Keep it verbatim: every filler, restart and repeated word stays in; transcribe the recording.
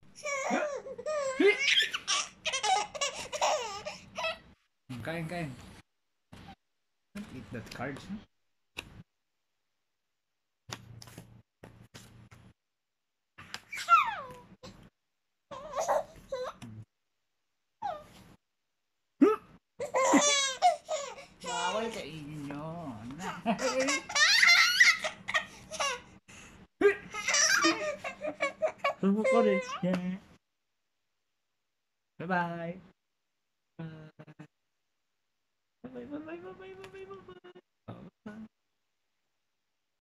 Kain, kain. Don't eat that cards. Huh? Bawal sa inyo. Sumo ko rin. Bye-bye. Bye. Bye-bye, bye-bye, bye-bye, bye-bye, bye-bye.